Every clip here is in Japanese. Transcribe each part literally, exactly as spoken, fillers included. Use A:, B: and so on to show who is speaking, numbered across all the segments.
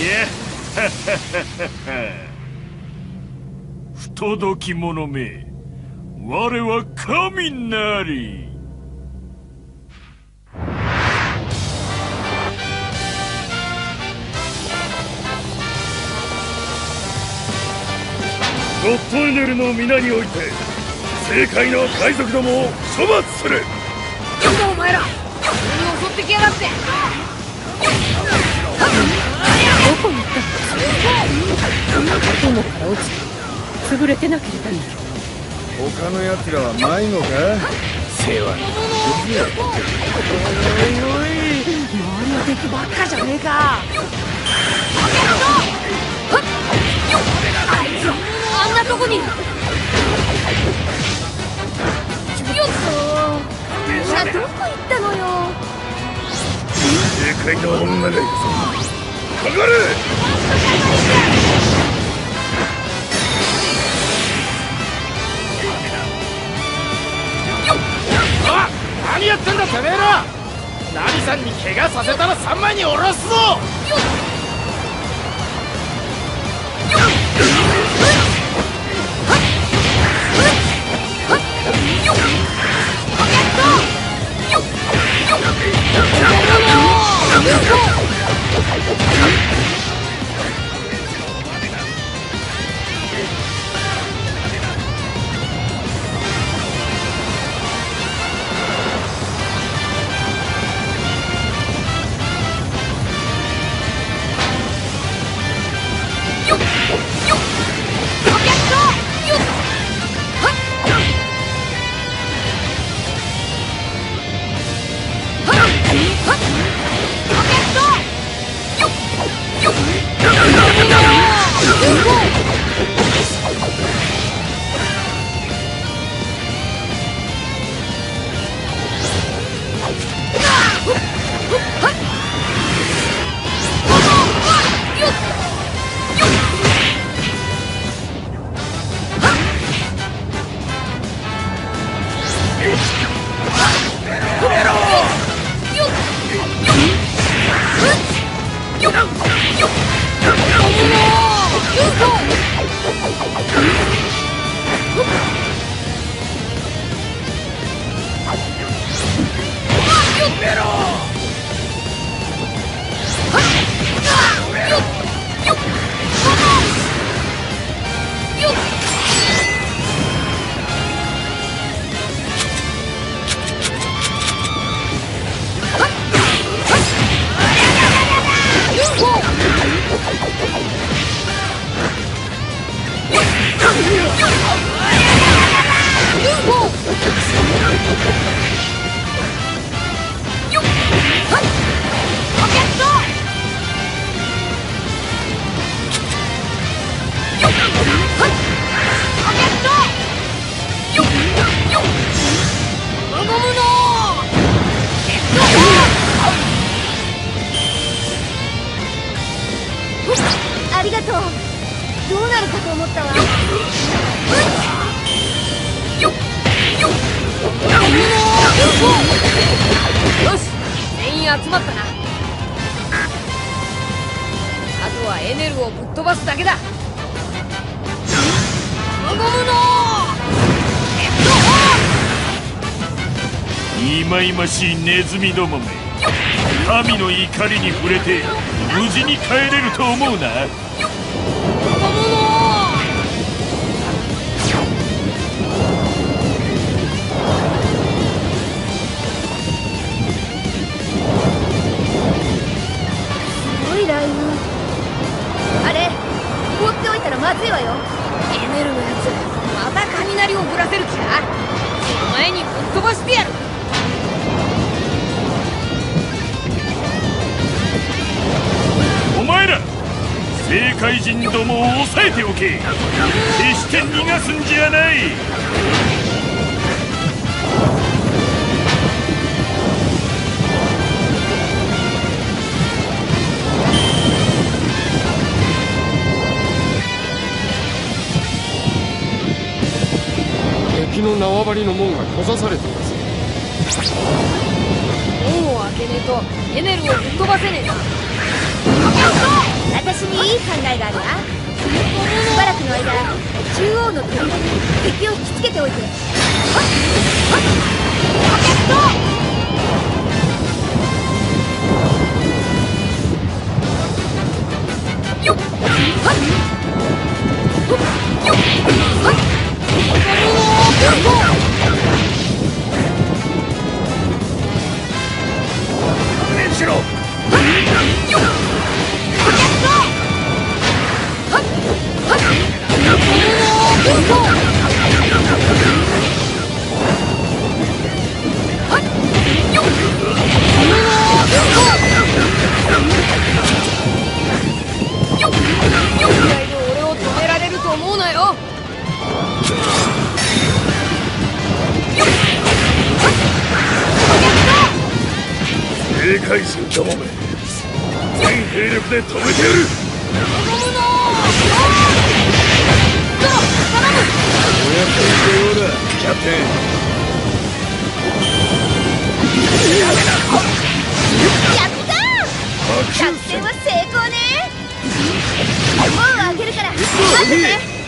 A: 不届き者め、我は神なり。ゴッドエネルの皆において正解の海賊どもを処罰する。
B: なんだお前ら、急に襲ってきやがって。どこに行ったの？雲から落ちて潰れてなければいい。
C: 他の奴らは迷子か？世話に。
B: おいおい、周りの敵ばっかじゃねえか。あいつあんなとこに。よっと、みんなどこ行ったのよ。
A: 正解の女がいるぞ。かかれ。
C: あ、何やってんだてめえら。ナミさんに怪我させたら三枚に下ろすぞ。
B: ありがとう。どうなるかと思ったわ。よし、全員集まったな。あとはエネルをぶっ飛ばすだけだ。無言の
A: いまいましいネズミどもめ、神の怒りに触れて無事に帰れると思うな。
B: すごい雷雨。あれ放っておいたらまずいわよ。エネルのやつまた雷を降らせる気か。お前にぶっ飛ばしてやる。
A: お前ら正解人どもを抑えておけ。決して逃がすんじゃない。
C: 敵の縄張りの門が閉ざされています。
B: 門を開けねえとエネルをぶっ飛ばせねえな。 私にいい考えがあるわ。しばらくの間中央の砦に敵を引きつけておいて。よっ
A: しろ。
B: 俺を止められると思うなよ。
A: 警戒心どもめ、全兵力で止めてやる。お役に出ようだ、キャプテン。
B: やったー！作戦は成功ね。門を開けるから待ってて。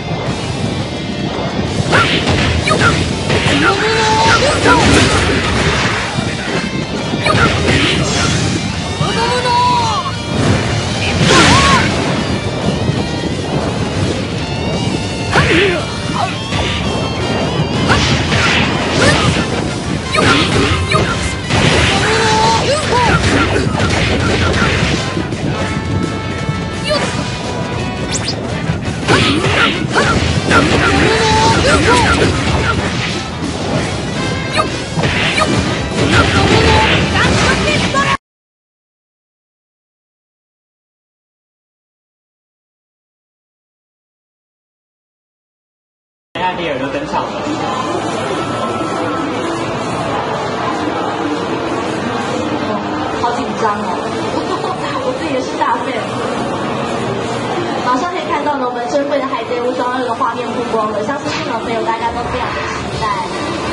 D: 艾米尔就登场了。
E: 好紧张哦！我自己也是大费。马上可以看到呢，我们珍贵的海贼无双二的画面曝光了，相信新老朋友大家都非常的期待。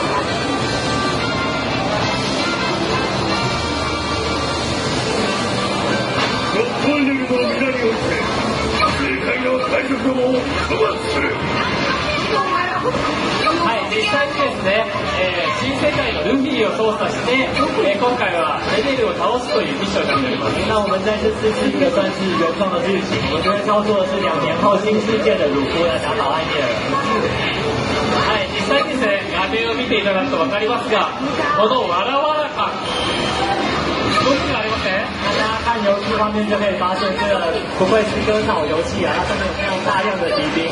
A: ロッコイルの皆において正解の海賊どもを処罰する。
D: はい、実際にですね、えー、新世界のルフィを操作して、えー、今回はレベルを倒すというミッションになっております。那我们在这次是一个算是原创的剧情，我们这边操作的是两年后新世界的鲁夫来打倒艾米尔。はい、実際にですね、画面を見ていただくと分かりますが、このわらわら感、動きがありません？大家看游戏画面就可以发现，这个不愧是割草游戏啊，它上面有非常大量的敌兵。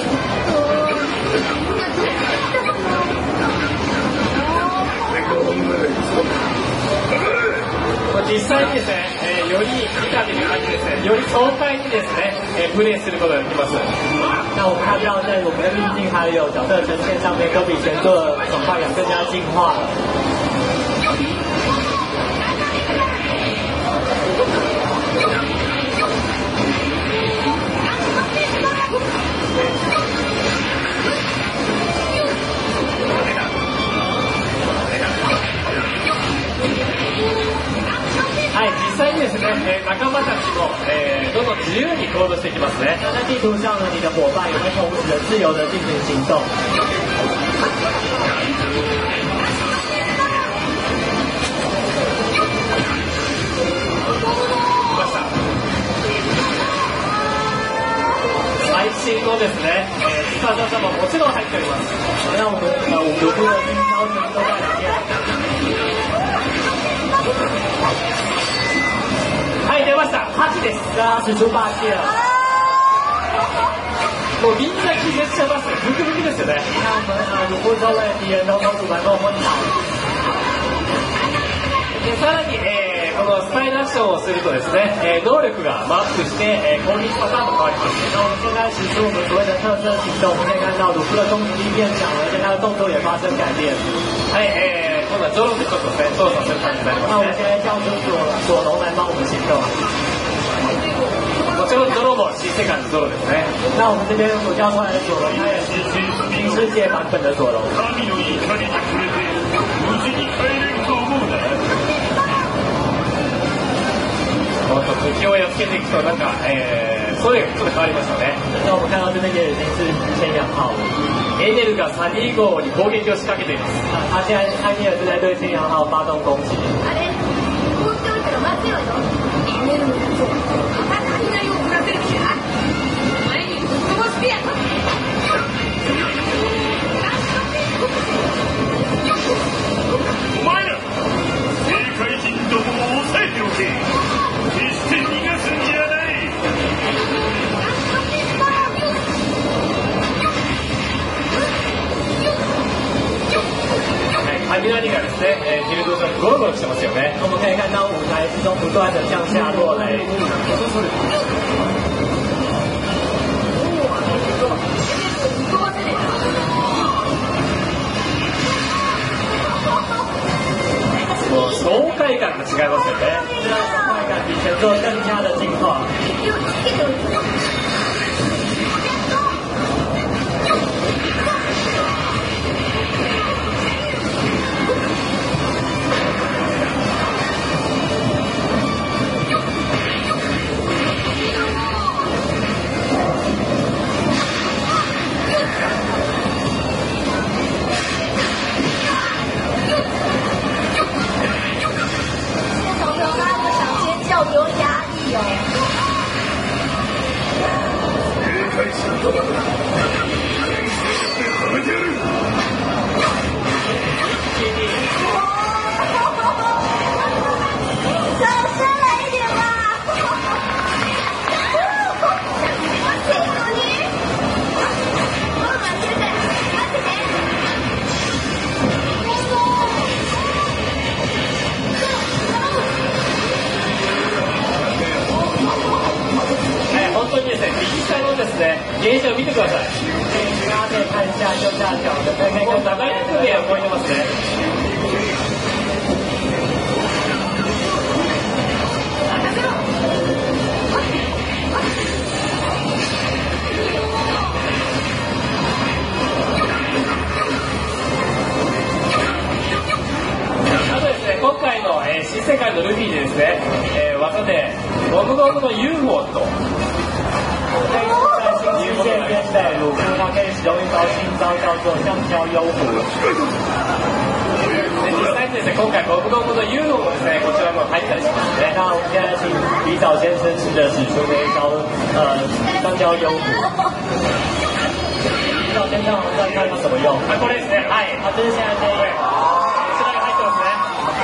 D: 実際にですね、えー、より見たという感じですね、より爽快にですね、えー、プレイすることができます。那我们看到在我们的滤镜还有角色呈现上面，都比以前做的爽快感更加进化了。はい、実際にですね、えー、仲間たちも、えー、どんどん自由に行動していきますね。在地图上呢，你的伙伴也会同时的自由的进行行动。最新のですね、えー、スタジオももちろん入っております。那我们呃五部的新招全都在里面。はい、出ました。はちです。さあ、使出霸气了。もうみんな気絶しちゃいますね。ブクブクですよね。那我们呃鲁夫周围的敌人都都主板都昏倒。でさらに、えー、このスパイダーアクションをするとですね、えー、能力がアップして、えー、攻撃パターンも変わります。那我们现在使出我们所谓的特色行动，我们可以看到鲁夫的攻击力变强了，而且他的动作也发生改变。はい、えー、今度はゾロでちょっとね、操作する感じになります。那我们现在叫出左左龙来帮我们行动。もちろんゾロも新世界のゾロですね。那我们这边所叫出来的左龙，它也是新世界版本的左龙。
A: 神の怒りに触れて無事に帰れると思うな。
D: もっと敵を寄けていくとなんか、えー、それがちょっと変わりましたね。
F: 那我们看到这边也已经是千阳号了。
D: エネルがサニー号に攻撃を仕掛けています。
F: 他现在艾米尔正在对千阳号发动攻击。
B: あれ放っておいたらまずいわよ。エネルのやつまた雷を降らせる気か。お前にぶっ飛ばしてやる。
A: お前ら正解人どもを抑えておけ。決して逃がすんじゃない。
D: 雷がですね、えー、フィールド上にゴロゴロしてますよね。
F: 我们可以看到舞台之中不断的向下落雷。
D: もう爽快感が違いますよね。
F: 爽快感比前作更加的进化。
E: 有压力哦。
A: 正解人どもだ。はめてやる。
E: 小声来一点吧。
D: 本当にですね、右下のですね、ゲージを見てください。
F: 大家可以看一下右下角的，可以看
D: 長いプレーを超えてますね。あとですね、今回の、えー、新世界のルフィでですね、えー、技でゴムゴムの ユーフォー と
F: 新世界的鲁夫，他可以使用一招新招叫做橡胶幽狐。
D: 実際にですね、今回ゴムゴムの ユーフォー もですね、こちらも入ったりしますね。
F: 那我们现在请李早先生试着使出这一招呃橡胶幽狐。李早先生，我们再看它怎么用。
D: あ、これですね。はい。
F: 啊，这是现在这一位。
D: こちらに入ってますね。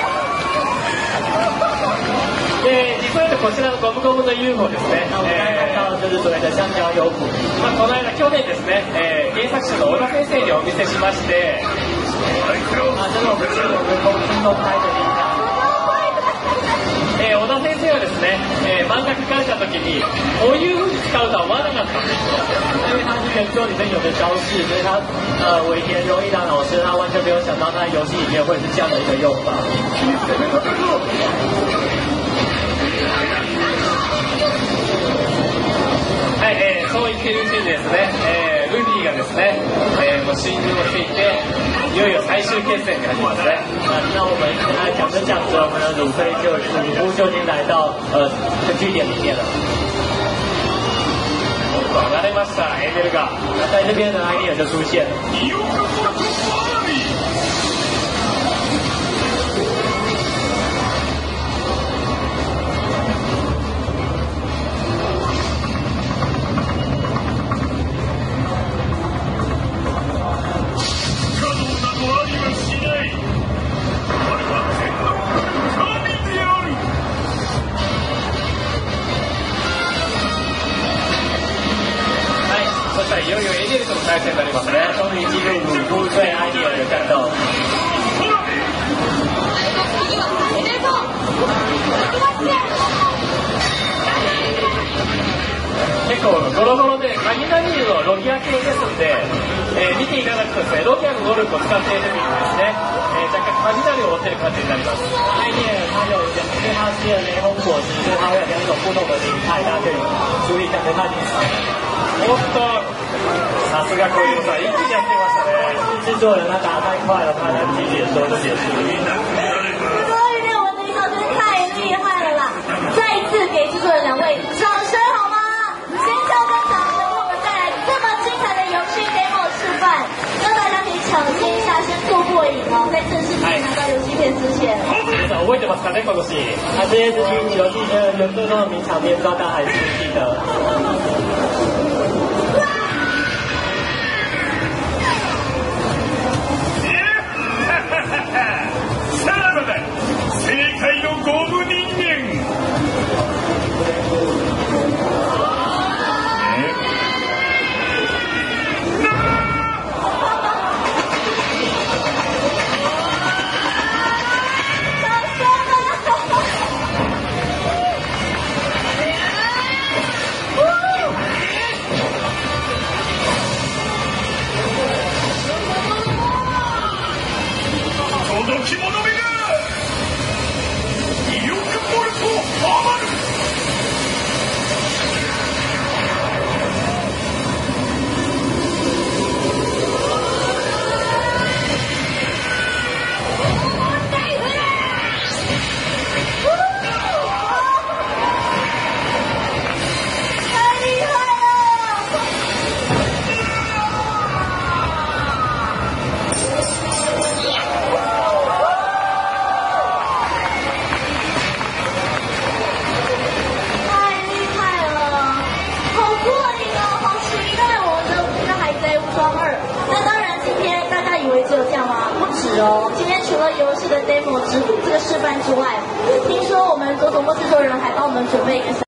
D: で、実はこちらのゴムゴムの ユーフォー ですね。
F: 那我们刚才看到的就是所谓的橡胶幽狐。
D: まあ、この間去年ですね、えー、原作者の小田先生にお見せしまして、
F: 啊，这是我们中国的公公开的地方。
D: えー、小田先生はですね、えー、漫画描かれた時にこういう風に使うとは思わなかったんですよ。
F: 因为他是原作里面有的招式，所以他呃尾田荣一郎老师他完全没有想到他在游戏里面会是这样的一个用法。
D: はい、えー、そう言ってるうちにですね、えー、ルフィがですね、えー、もう真珠をついていよいよ最終決戦が始まりますね。
F: 那我们现在讲着讲着，我们的鲁菲就鲁夫就已经来到呃据点里面了。
D: 離れましたエネルが。
F: 在这边的艾尼尔就出现。
D: いよいよエネルとの対戦になりますね。
F: 终于进入鲁夫对艾尼尔的战斗。
D: 結構ゴロゴロで雷のロギア系ですので、えー、見ていただくとですね、ロギアの能力を使っている時にですね、えー、若干雷を追っている感じになります。
F: 艾尼尔他有一个，因为他是雷轰果实，所以他会有两种不同的形态，大家可以注意看着他。
D: おっと、さすが小遊さん、一気にやっていましたね。
F: 制作人他打得太快了，他在自己解说就结束了。
E: 制作人，我们的手真的太厉害了啦！再一次给制作人两位
D: 覚えてますかね？今年。啊，这些是游戏的原作中的名场面，不知道大家还记不记得？
A: さらばだ、正解のゴム人間。届き者めが威力ボルトを余る。
E: 只有这样吗？不止哦，今天除了游戏的 demo 之这个示范之外，听说我们佐佐木制作人还帮我们准备一个。